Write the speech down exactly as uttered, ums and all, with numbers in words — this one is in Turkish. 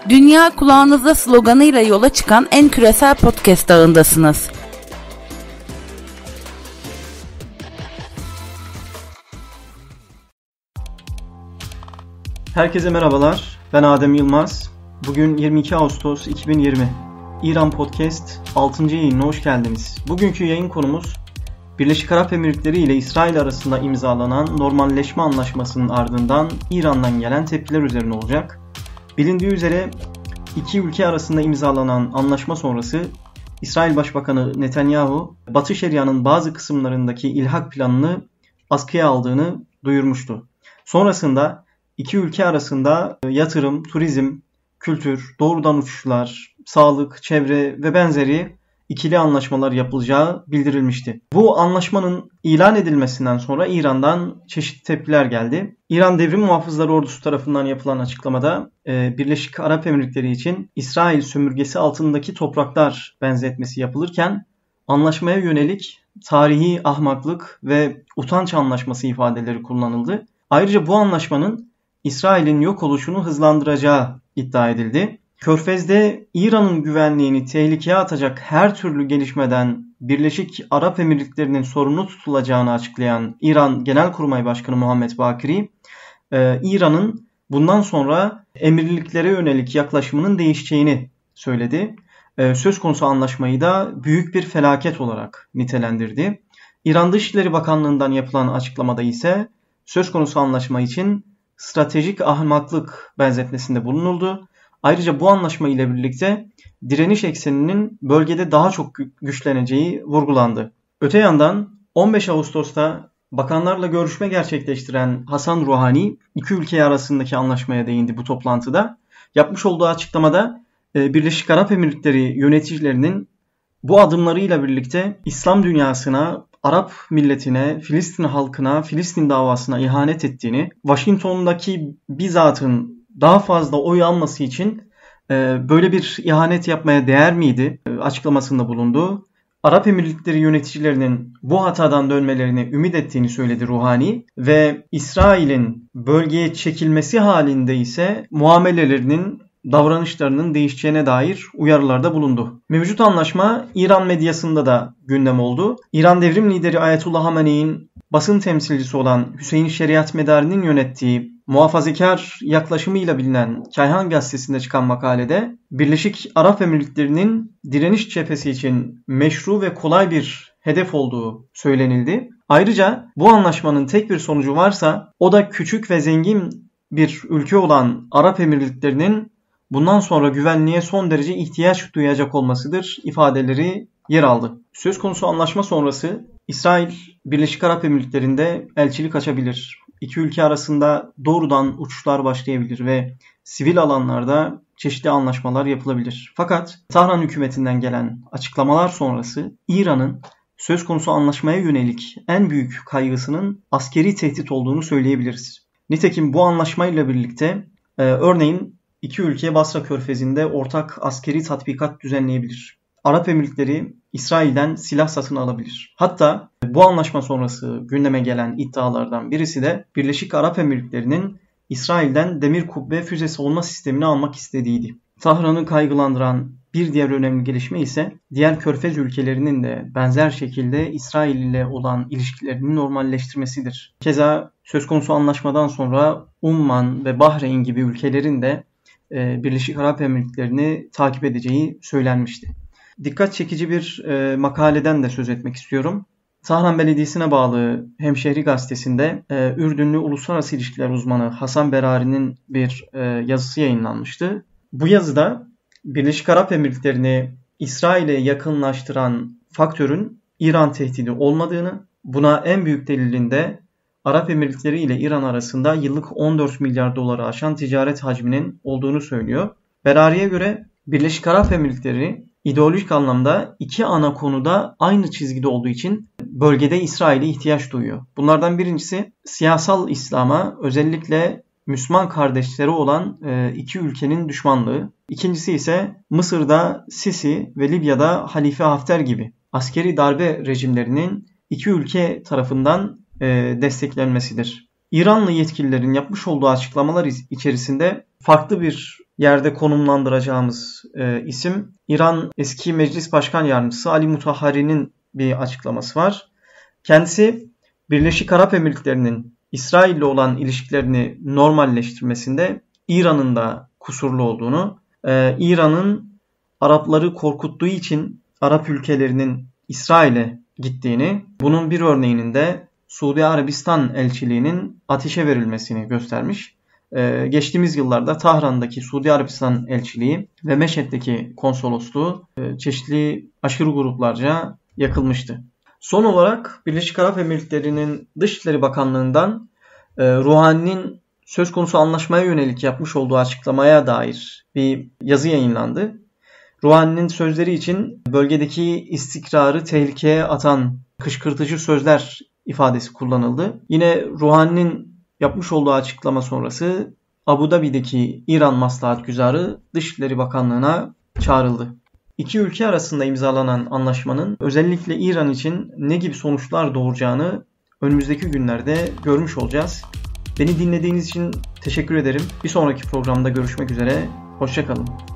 Dünya kulağınızda sloganıyla yola çıkan en küresel podcast ağındasınız. Herkese merhabalar, ben Adem Yılmaz. Bugün yirmi iki Ağustos iki bin yirmi. İran Podcast altıncı yayınına hoş geldiniz. Bugünkü yayın konumuz Birleşik Arap Emirlikleri ile İsrail arasında imzalanan normalleşme anlaşmasının ardından İran'dan gelen tepkiler üzerine olacak. Bilindiği üzere iki ülke arasında imzalanan anlaşma sonrası İsrail Başbakanı Netanyahu, Batı Şeria'nın bazı kısımlarındaki ilhak planını askıya aldığını duyurmuştu. Sonrasında iki ülke arasında yatırım, turizm, kültür, doğrudan uçuşlar, sağlık, çevre ve benzeri ikili anlaşmalar yapılacağı bildirilmişti. Bu anlaşmanın ilan edilmesinden sonra İran'dan çeşitli tepkiler geldi. İran Devrim Muhafızları Ordusu tarafından yapılan açıklamada Birleşik Arap Emirlikleri için İsrail sömürgesi altındaki topraklar benzetmesi yapılırken anlaşmaya yönelik tarihi ahmaklık ve utanç anlaşması ifadeleri kullanıldı. Ayrıca bu anlaşmanın İsrail'in yok oluşunu hızlandıracağı iddia edildi. Körfez'de İran'ın güvenliğini tehlikeye atacak her türlü gelişmeden Birleşik Arap Emirlikleri'nin sorumlu tutulacağını açıklayan İran Genelkurmay Başkanı Muhammed Bakiri, İran'ın bundan sonra emirliklere yönelik yaklaşımının değişeceğini söyledi. Söz konusu anlaşmayı da büyük bir felaket olarak nitelendirdi. İran Dışişleri Bakanlığı'ndan yapılan açıklamada ise söz konusu anlaşma için stratejik ahmaklık benzetmesinde bulunuldu. Ayrıca bu anlaşma ile birlikte direniş ekseninin bölgede daha çok güçleneceği vurgulandı. Öte yandan on beş Ağustos'ta bakanlarla görüşme gerçekleştiren Hasan Ruhani iki ülke arasındaki anlaşmaya değindi bu toplantıda. Yapmış olduğu açıklamada Birleşik Arap Emirlikleri yöneticilerinin bu adımlarıyla birlikte İslam dünyasına, Arap milletine, Filistin halkına, Filistin davasına ihanet ettiğini, Washington'daki bizzatın daha fazla oy alması için böyle bir ihanet yapmaya değer miydi açıklamasında bulundu. Arap Emirlikleri yöneticilerinin bu hatadan dönmelerini ümit ettiğini söyledi Ruhani ve İsrail'in bölgeye çekilmesi halinde ise muamelelerinin, davranışlarının değişeceğine dair uyarılarda bulundu. Mevcut anlaşma İran medyasında da gündem oldu. İran devrim lideri Ayetullah Hamenei'nin basın temsilcisi olan Hüseyin Şeriat Medari'nin yönettiği muhafazakar yaklaşımıyla bilinen Kayhan Gazetesi'nde çıkan makalede Birleşik Arap Emirlikleri'nin direniş cephesi için meşru ve kolay bir hedef olduğu söylenildi. Ayrıca bu anlaşmanın tek bir sonucu varsa o da küçük ve zengin bir ülke olan Arap Emirlikleri'nin bundan sonra güvenliğe son derece ihtiyaç duyacak olmasıdır ifadeleri yer aldı. Söz konusu anlaşma sonrası İsrail, Birleşik Arap Emirlikleri'nde elçilik açabilir. İki ülke arasında doğrudan uçuşlar başlayabilir ve sivil alanlarda çeşitli anlaşmalar yapılabilir. Fakat Tahran hükümetinden gelen açıklamalar sonrası İran'ın söz konusu anlaşmaya yönelik en büyük kaygısının askeri tehdit olduğunu söyleyebiliriz. Nitekim bu anlaşmayla birlikte e, örneğin iki ülke Basra Körfezi'nde ortak askeri tatbikat düzenleyebilir. Arap Emirlikleri İsrail'den silah satın alabilir. Hatta bu anlaşma sonrası gündeme gelen iddialardan birisi de Birleşik Arap Emirlikleri'nin İsrail'den demir kubbe füze savunma sistemini almak istediğiydi. Tahran'ı kaygılandıran bir diğer önemli gelişme ise diğer Körfez ülkelerinin de benzer şekilde İsrail ile olan ilişkilerini normalleştirmesidir. Keza söz konusu anlaşmadan sonra Umman ve Bahreyn gibi ülkelerin de Birleşik Arap Emirlikleri'ni takip edeceği söylenmişti. Dikkat çekici bir e, makaleden de söz etmek istiyorum. Tahran Belediyesi'ne bağlı Hemşehri Gazetesi'nde e, Ürdünlü uluslararası ilişkiler uzmanı Hasan Berari'nin bir e, yazısı yayınlanmıştı. Bu yazıda Birleşik Arap Emirlikleri'ni İsrail'e yakınlaştıran faktörün İran tehdidi olmadığını, buna en büyük delilinde Arap Emirlikleri ile İran arasında yıllık on dört milyar doları aşan ticaret hacminin olduğunu söylüyor. Berari'ye göre Birleşik Arap Emirlikleri ideolojik anlamda iki ana konuda aynı çizgide olduğu için bölgede İsrail'e ihtiyaç duyuyor. Bunlardan birincisi siyasal İslam'a, özellikle Müslüman kardeşleri olan iki ülkenin düşmanlığı. İkincisi ise Mısır'da Sisi ve Libya'da Halife Hafter gibi askeri darbe rejimlerinin iki ülke tarafından desteklenmesidir. İranlı yetkililerin yapmış olduğu açıklamalar içerisinde farklı bir yerde konumlandıracağımız e, isim İran eski Meclis Başkan Yardımcısı Ali Mutahhari'nin bir açıklaması var. Kendisi Birleşik Arap Emirlikleri'nin İsrail'le olan ilişkilerini normalleştirmesinde İran'ın da kusurlu olduğunu, e, İran'ın Arapları korkuttuğu için Arap ülkelerinin İsrail'e gittiğini, bunun bir örneğinin de Suudi Arabistan elçiliğinin ateşe verilmesini göstermiş. Ee, geçtiğimiz yıllarda Tahran'daki Suudi Arabistan elçiliği ve Meşhed'deki konsolosluğu e, çeşitli aşırı gruplarca yakılmıştı. Son olarak Birleşik Arap Emirlikleri'nin Dışişleri Bakanlığı'ndan e, Ruhani'nin söz konusu anlaşmaya yönelik yapmış olduğu açıklamaya dair bir yazı yayınlandı. Ruhani'nin sözleri için bölgedeki istikrarı tehlikeye atan kışkırtıcı sözler ifadesi kullanıldı. Yine Ruhani'nin yapmış olduğu açıklama sonrası Abu Dhabi'deki İran Maslahatgüzarı Dışişleri Bakanlığı'na çağrıldı. İki ülke arasında imzalanan anlaşmanın özellikle İran için ne gibi sonuçlar doğuracağını önümüzdeki günlerde görmüş olacağız. Beni dinlediğiniz için teşekkür ederim. Bir sonraki programda görüşmek üzere. Hoşça kalın.